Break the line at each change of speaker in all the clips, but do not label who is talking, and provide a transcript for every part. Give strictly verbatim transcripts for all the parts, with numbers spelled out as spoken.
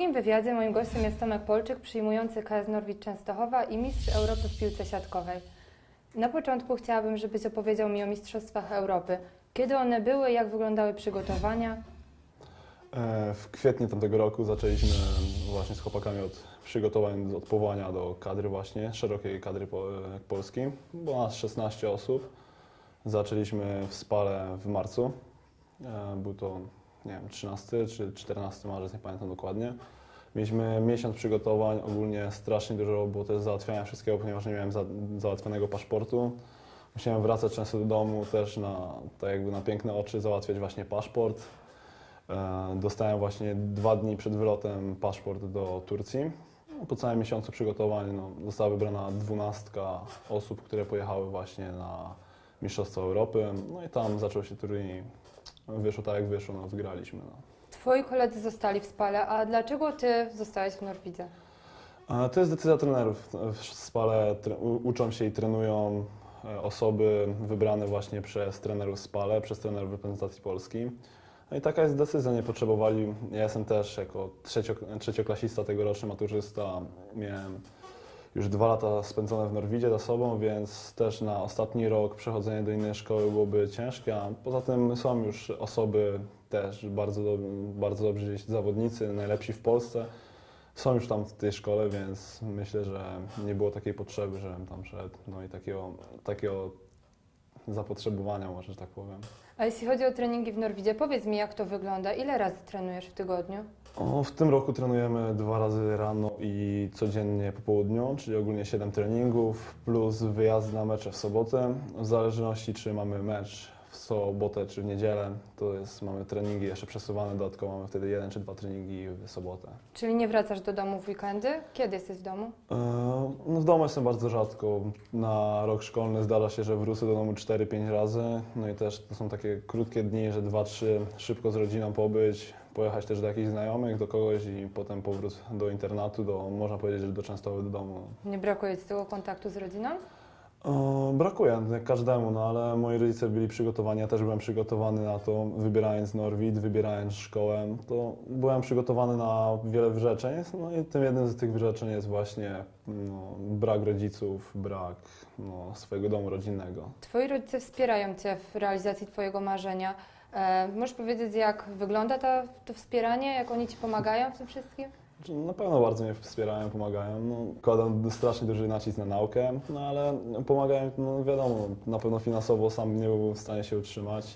drugim wywiadzie moim gościem jest Tomek Polczyk, przyjmujący K S Norwid Częstochowa i mistrz Europy w piłce siatkowej. Na początku chciałabym, żebyś opowiedział mi o Mistrzostwach Europy. Kiedy one były, jak wyglądały przygotowania?
W kwietniu tamtego roku zaczęliśmy właśnie z chłopakami od przygotowań, od powołania do kadry właśnie, szerokiej kadry polskiej. Było nas szesnaście osób. Zaczęliśmy w Spale w marcu. Był to, nie wiem, trzynasty czy czternasty marzec, nie pamiętam dokładnie. Mieliśmy miesiąc przygotowań, ogólnie strasznie dużo roboty, załatwiania wszystkiego, ponieważ nie miałem za, załatwionego paszportu. Musiałem wracać często do domu też na, tak jakby na piękne oczy, załatwiać właśnie paszport. Dostałem właśnie dwa dni przed wylotem paszport do Turcji. Po całym miesiącu przygotowań no, została wybrana dwunastka osób, które pojechały właśnie na Mistrzostwa Europy. No i tam zaczął się turniej. Wyszło tak jak wyszło, no wygraliśmy. No.
Twoi koledzy zostali w Spale, a dlaczego ty zostałeś w Norwidze?
To jest decyzja trenerów. W Spale uczą się i trenują osoby wybrane właśnie przez trenerów Spale, przez trenerów reprezentacji Polski. No i taka jest decyzja, nie potrzebowali. Ja jestem też jako trzeciok, trzecioklasista, tegoroczny maturzysta. Miałem już dwa lata spędzone w Norwidzie za sobą, więc też na ostatni rok przechodzenie do innej szkoły byłoby ciężkie. A poza tym są już osoby też bardzo, do, bardzo dobrzy zawodnicy, najlepsi w Polsce. Są już tam w tej szkole, więc myślę, że nie było takiej potrzeby, żebym tam szedł. No i takiego, takiego zapotrzebowania, może, że tak powiem.
A jeśli chodzi o treningi w Norwidzie, powiedz mi, jak to wygląda? Ile razy trenujesz w tygodniu?
O, w tym roku trenujemy dwa razy rano i codziennie po południu, czyli ogólnie siedem treningów, plus wyjazd na mecze w sobotę. W zależności, czy mamy mecz w sobotę, czy w niedzielę, to jest, mamy treningi jeszcze przesuwane, dodatkowo mamy wtedy jeden czy dwa treningi w sobotę.
Czyli nie wracasz do domu w weekendy? Kiedy jesteś w domu?
Yy, no w domu jestem bardzo rzadko. Na rok szkolny zdarza się, że wrócę do domu cztery pięć razy. No i też to są takie krótkie dni, że dwa trzy szybko z rodziną pobyć, pojechać też do jakichś znajomych, do kogoś i potem powrót do internatu, do, można powiedzieć, że do Częstochowy, do domu.
Nie brakuje ci tego kontaktu z rodziną?
O, brakuje, jak każdemu, no ale moi rodzice byli przygotowani, ja też byłem przygotowany na to, wybierając Norwid, wybierając szkołę, to byłem przygotowany na wiele wyrzeczeń, no i tym jednym z tych wyrzeczeń jest właśnie no, brak rodziców, brak no, swojego domu rodzinnego.
Twoi rodzice wspierają cię w realizacji twojego marzenia. E, możesz powiedzieć, jak wygląda to, to wspieranie, jak oni ci pomagają w tym wszystkim?
Na pewno bardzo mnie wspierają, pomagają. No, kładą strasznie duży nacisk na naukę, no ale pomagają, no wiadomo, na pewno finansowo sam nie byłbym w stanie się utrzymać.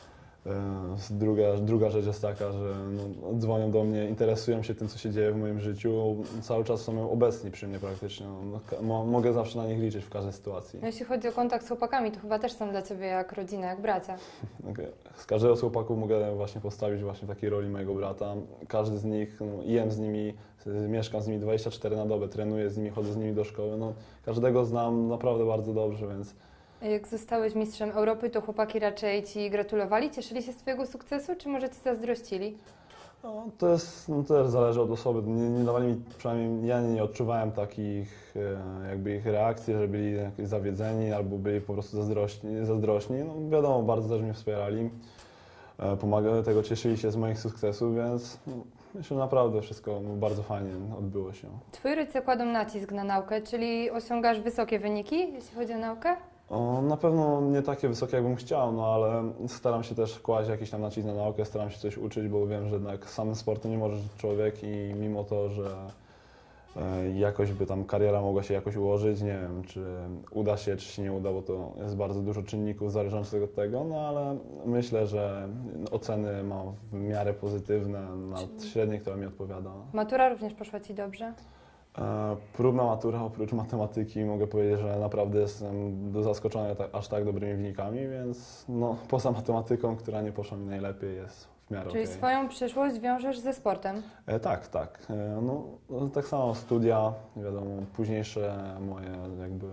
Druga, druga rzecz jest taka, że no, dzwonią do mnie, interesują się tym, co się dzieje w moim życiu. Cały czas są obecni przy mnie praktycznie. No, mogę zawsze na nich liczyć w każdej sytuacji.
No, jeśli chodzi o kontakt z chłopakami, to chyba też są dla ciebie jak rodzina, jak bracia.
Z każdego z chłopaków mogę właśnie postawić właśnie w takiej roli mojego brata. Każdy z nich, no, jem z nimi, mieszkam z nimi dwadzieścia cztery na dobę, trenuję z nimi, chodzę z nimi do szkoły. No, każdego znam naprawdę bardzo dobrze, więc...
Jak zostałeś mistrzem Europy, to chłopaki raczej ci gratulowali, cieszyli się z twojego sukcesu, czy może ci zazdrościli?
No, to jest, no, to też zależy od osoby. Nie, nie dawali mi, przynajmniej ja nie odczuwałem takich e, jakby ich reakcji, że byli jakieś zawiedzeni albo byli po prostu zazdrośni. zazdrośni. No, wiadomo, bardzo też mnie wspierali, e, pomagali, tego cieszyli się z moich sukcesów, więc no, myślę, że naprawdę wszystko bardzo fajnie odbyło się.
Twoi rodzice kładą nacisk na naukę, czyli osiągasz wysokie wyniki, jeśli chodzi o naukę?
O, na pewno nie takie wysokie, jakbym chciał, no ale staram się też kłaść jakiś tam nacisk na naukę, staram się coś uczyć, bo wiem, że jednak samym sportem nie może żyć człowiek i mimo to, że e, jakoś by tam kariera mogła się jakoś ułożyć, nie wiem, czy uda się, czy się nie uda, bo to jest bardzo dużo czynników zależących od tego, no ale myślę, że oceny mam w miarę pozytywne, na średniej, która mi odpowiada.
Matura również poszła ci dobrze?
Próbna matura oprócz matematyki mogę powiedzieć, że naprawdę jestem zaskoczony tak, aż tak dobrymi wynikami, więc no, poza matematyką, która nie poszła mi najlepiej, jest w miarę
Czyli
okay.
swoją przyszłość wiążesz ze sportem?
E, tak, tak. E, no, no, tak samo studia, wiadomo, późniejsze moje jakby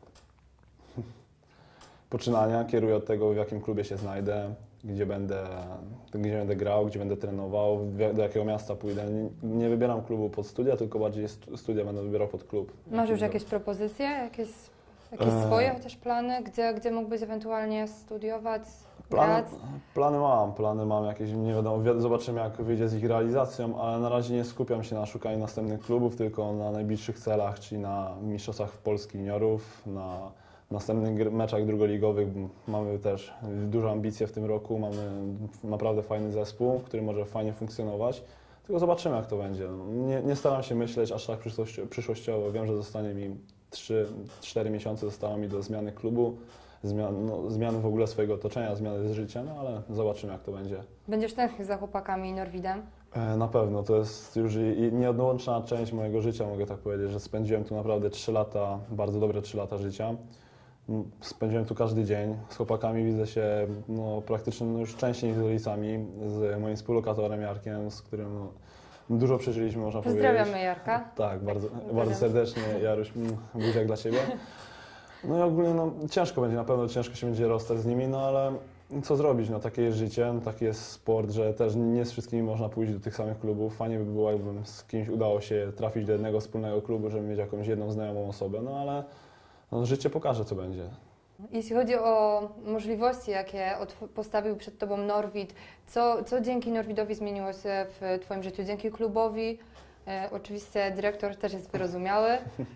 poczynania kieruję od tego, w jakim klubie się znajdę, gdzie będę, gdzie będę grał, gdzie będę trenował, do jakiego miasta pójdę. Nie, nie wybieram klubu pod studia, tylko bardziej studia będę wybierał pod klub.
Masz już jakieś propozycje, jakieś, jakieś swoje chociaż plany, gdzie, gdzie mógłbyś ewentualnie studiować?
Plany,
grać?
plany mam, plany mam jakieś, nie wiadomo, wi- zobaczymy jak wyjdzie z ich realizacją, ale na razie nie skupiam się na szukaniu następnych klubów, tylko na najbliższych celach, czyli na mistrzostwach w Polski juniorów, na następnych gr- meczach drugoligowych. Mamy też duże ambicje w tym roku, mamy naprawdę fajny zespół, który może fajnie funkcjonować, tylko zobaczymy jak to będzie. Nie, nie staram się myśleć aż tak przyszłości- przyszłościowo, wiem, że zostanie mi trzy cztery miesiące zostało mi do zmiany klubu. Zmian, no, zmiany w ogóle swojego otoczenia, zmiany z życia, no ale zobaczymy jak to będzie.
Będziesz tęsknił za chłopakami i Norwidem?
E, na pewno, to jest już i, i nieodłączna część mojego życia, mogę tak powiedzieć, że spędziłem tu naprawdę trzy lata, bardzo dobre trzy lata życia. M, Spędziłem tu każdy dzień, z chłopakami widzę się no, praktycznie no, już częściej niż z rodzicami, z moim współlokatorem Jarkiem, z którym no, dużo przeżyliśmy, można powiedzieć.
Pozdrawiamy Jarka.
Tak, bardzo,
Pozdrawiam.
bardzo serdecznie, Jaruś, mm, buziak dla Ciebie. No i ogólnie no, ciężko będzie, na pewno ciężko się będzie rozstać z nimi, no ale co zrobić, no takie jest życie, taki jest sport, że też nie z wszystkimi można pójść do tych samych klubów. Fajnie by było, jakbym z kimś udało się trafić do jednego wspólnego klubu, żeby mieć jakąś jedną znajomą osobę, no ale no, życie pokaże, co będzie.
Jeśli chodzi o możliwości, jakie otw- postawił przed Tobą Norwid, co, co dzięki Norwidowi zmieniło się w Twoim życiu? Dzięki klubowi? E, oczywiście dyrektor też jest wyrozumiały,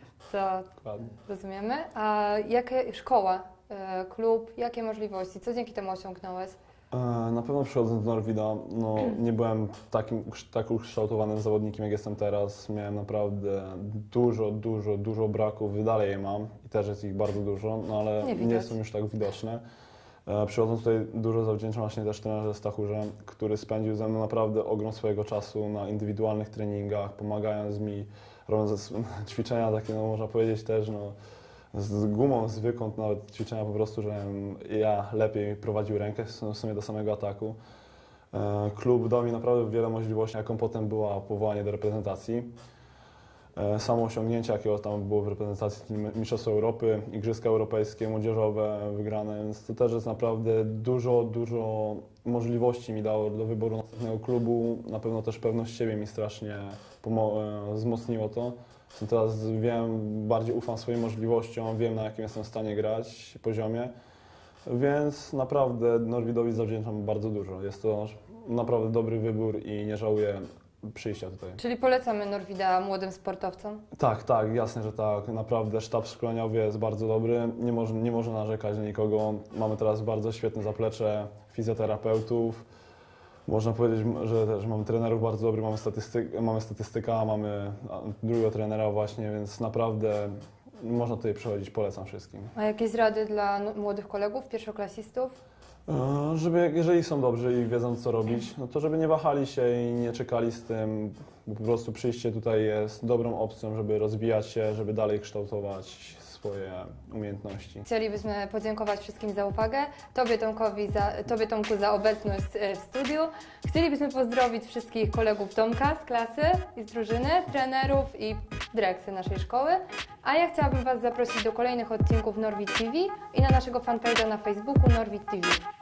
to
Dokładnie.
rozumiemy. A jakie szkoła, e, klub, jakie możliwości? Co dzięki temu osiągnąłeś?
E, Na pewno przychodząc do Norwida, no, nie byłem takim, tak ukształtowanym zawodnikiem, jak jestem teraz. Miałem naprawdę dużo, dużo, dużo braków, dalej je mam i też jest ich bardzo dużo, no ale
Nie
nie,
widać.
są już tak widoczne. E, Przychodząc tutaj dużo zawdzięczam właśnie też trenerze Stachurze, który spędził ze mną naprawdę ogrom swojego czasu na indywidualnych treningach, pomagając mi, robiąc ćwiczenia takie, no, można powiedzieć też, no, z gumą zwykłą, nawet ćwiczenia po prostu, żebym ja lepiej prowadził rękę w sumie do samego ataku. E, Klub dał mi naprawdę wiele możliwości, jaką potem była powołanie do reprezentacji. E, Samo osiągnięcie, jakiego tam było w reprezentacji, czyli Mistrzostwa Europy, Igrzyska Europejskie, młodzieżowe wygrane, więc to też jest naprawdę dużo, dużo możliwości mi dało do wyboru następnego klubu. Na pewno też pewność siebie mi strasznie pomo- e, wzmocniło to. Teraz wiem, bardziej ufam swoim możliwościom, wiem na jakim jestem w stanie grać poziomie, więc naprawdę Norwidowi zawdzięczam bardzo dużo. Jest to naprawdę dobry wybór i nie żałuję przyjścia tutaj.
Czyli polecamy Norwida młodym sportowcom?
Tak, tak, jasne, że tak. Naprawdę sztab szkoleniowy jest bardzo dobry, nie może, nie może narzekać na nikogo. Mamy teraz bardzo świetne zaplecze fizjoterapeutów. Można powiedzieć, że też mamy trenerów bardzo dobrych, mamy, statystyk, mamy statystyka, mamy drugiego trenera właśnie, więc naprawdę można tutaj przychodzić, polecam wszystkim.
A jakieś rady dla n- młodych kolegów, pierwszoklasistów?
E, Żeby, jeżeli są dobrzy i wiedzą co robić, no to żeby nie wahali się i nie czekali z tym, bo po prostu przyjście tutaj jest dobrą opcją, żeby rozwijać się, żeby dalej kształtować swoje umiejętności.
Chcielibyśmy podziękować wszystkim za uwagę, Tobie Tomkowi, za, Tobie Tomku za obecność e, w studiu. Chcielibyśmy pozdrowić wszystkich kolegów Tomka z klasy i z drużyny, trenerów i dyrekcję naszej szkoły. A ja chciałabym Was zaprosić do kolejnych odcinków Norwid T V i na naszego fanpage'a na Facebooku Norwid T V.